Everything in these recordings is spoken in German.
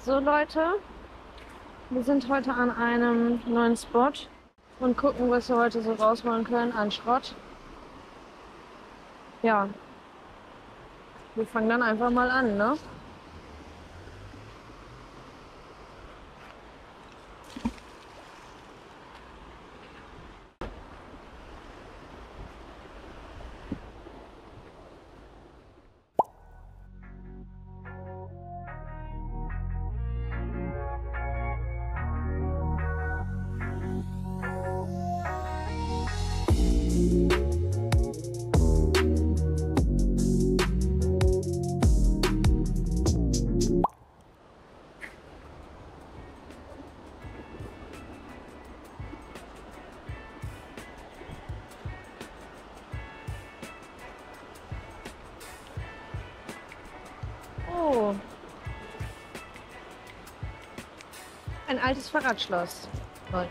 So Leute, wir sind heute an einem neuen Spot und gucken, was wir heute so rausholen können an Schrott. Ja, wir fangen dann einfach mal an, ne? Oh, ein altes Fahrradschloss, Leute.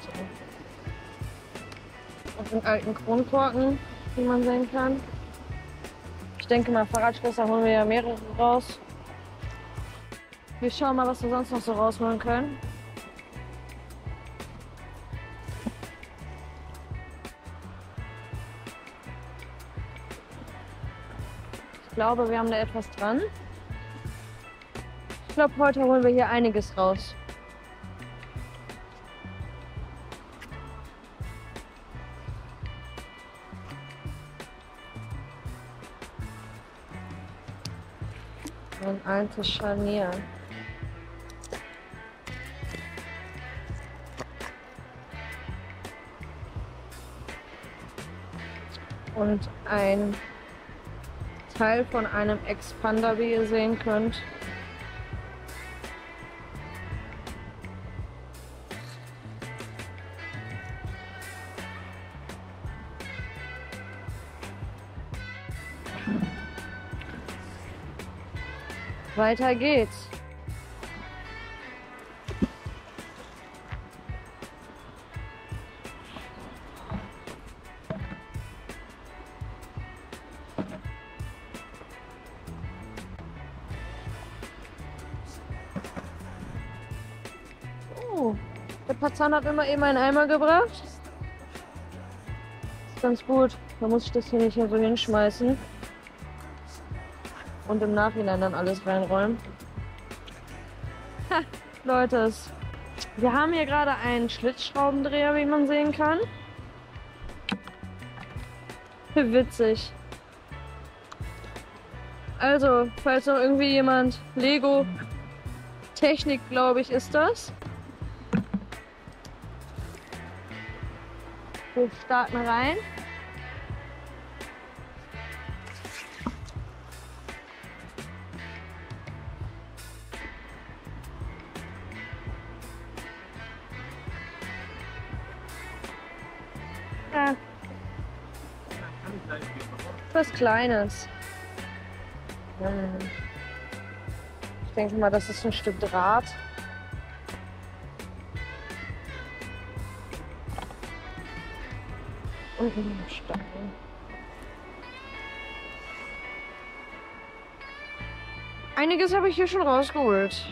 Auf einen alten Kronkorken, wie man sehen kann. Ich denke mal, Fahrradschlösser holen wir ja mehrere raus. Wir schauen mal, was wir sonst noch so rausholen können. Ich glaube, wir haben da etwas dran. Ich glaube, heute holen wir hier einiges raus. Ein altes Scharnier. Und ein Teil von einem Expander, wie ihr sehen könnt. Weiter geht's. Oh, der Pazan hat immer eben einen Eimer gebracht. Ist ganz gut. Da muss ich das hier nicht mehr so hinschmeißen. Und im Nachhinein dann alles reinräumen. Ha, Leute, wir haben hier gerade einen Schlitzschraubendreher, wie man sehen kann. Witzig. Also, falls noch irgendwie jemand Lego Technik, glaube ich, ist das. Wir starten rein. Ja. Was Kleines. Ich denke mal, das ist ein Stück Draht. Und ein Stein. Einiges habe ich hier schon rausgeholt.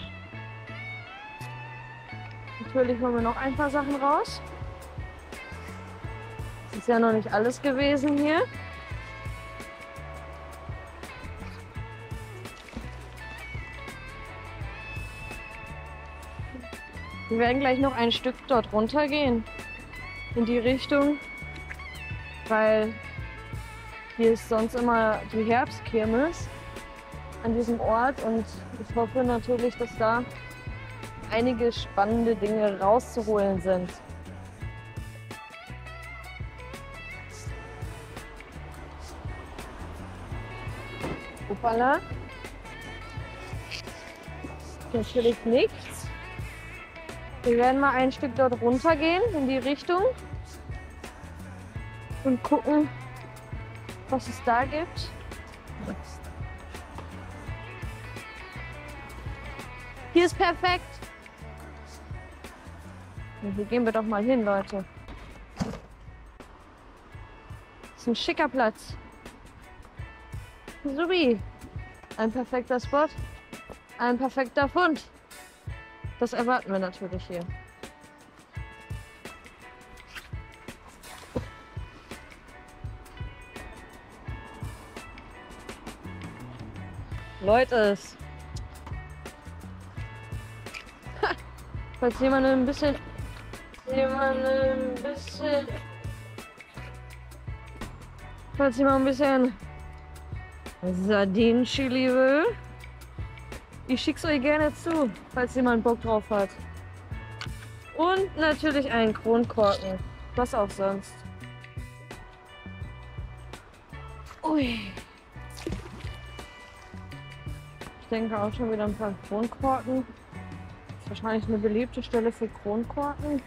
Natürlich holen wir noch ein paar Sachen raus. Das ist ja noch nicht alles gewesen hier. Wir werden gleich noch ein Stück dort runter gehen. In die Richtung. Weil hier ist sonst immer die Herbstkirmes an diesem Ort. Und ich hoffe natürlich, dass da einige spannende Dinge rauszuholen sind. Hoppala. Natürlich nichts. Wir werden mal ein Stück dort runter gehen in die Richtung und gucken, was es da gibt. Hier ist perfekt. Und hier gehen wir doch mal hin, Leute. Das ist ein schicker Platz. Subi. Ein perfekter Spot. Ein perfekter Fund. Das erwarten wir natürlich hier. Leute, falls jemand ein bisschen Sardinen-Chili will, ich schick's euch gerne zu, falls jemand Bock drauf hat. Und natürlich einen Kronkorken, was auch sonst. Ui. Ich denke auch schon wieder ein paar Kronkorken. Das ist wahrscheinlich eine beliebte Stelle für Kronkorken.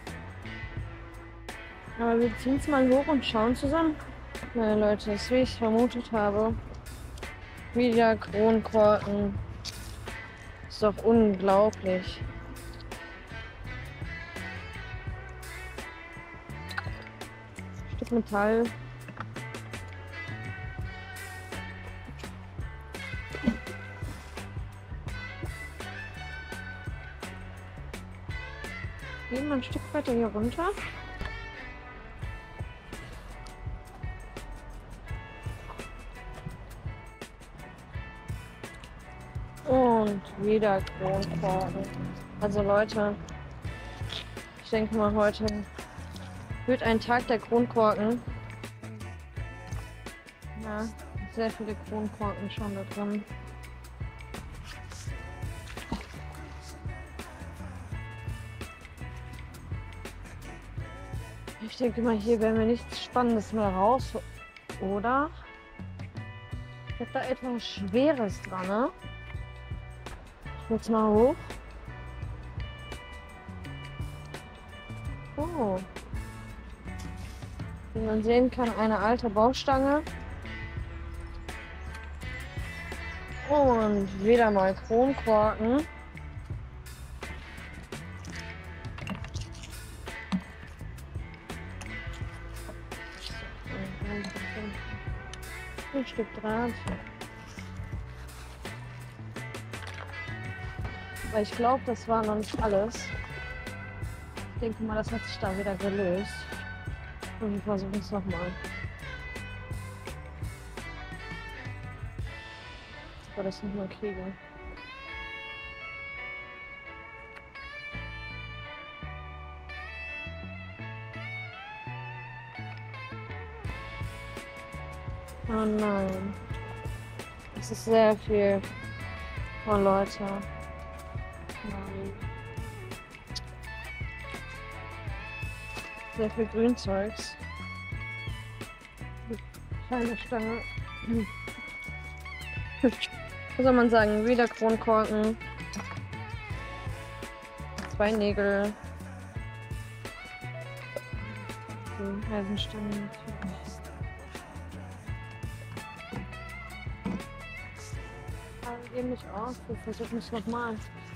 Aber wir ziehen es mal hoch und schauen zusammen. Na Leute, das ist wie ich vermutet habe. Wieder Kronkorken. Ist doch unglaublich. Stück Metall. Gehen wir ein Stück weiter hier runter. Und wieder Kronkorken. Also Leute, ich denke mal, heute wird ein Tag der Kronkorken. Ja, sehr viele Kronkorken schon da drin. Ich denke mal, hier werden wir nichts Spannendes mehr raus, oder? Ich habe da etwas Schweres dran, ne? Ich hol's mal hoch. Oh. Wie man sehen kann, eine alte Baustange. Und wieder mal Kronkorken. Ein Stück Draht. Aber ich glaube, das war noch nicht alles. Ich denke mal, das hat sich da wieder gelöst. Und wir versuchen es nochmal. Ich werde das nochmal kriegen. Oh nein. Das ist sehr viel. Oh Leute. Nein. Sehr viel Grünzeugs. Kleine Stange. Was soll man sagen? Wieder Kronkorken. 2 Nägel. Die Eisenstange natürlich. Wir geben nicht auf, wir versuchen es nochmal.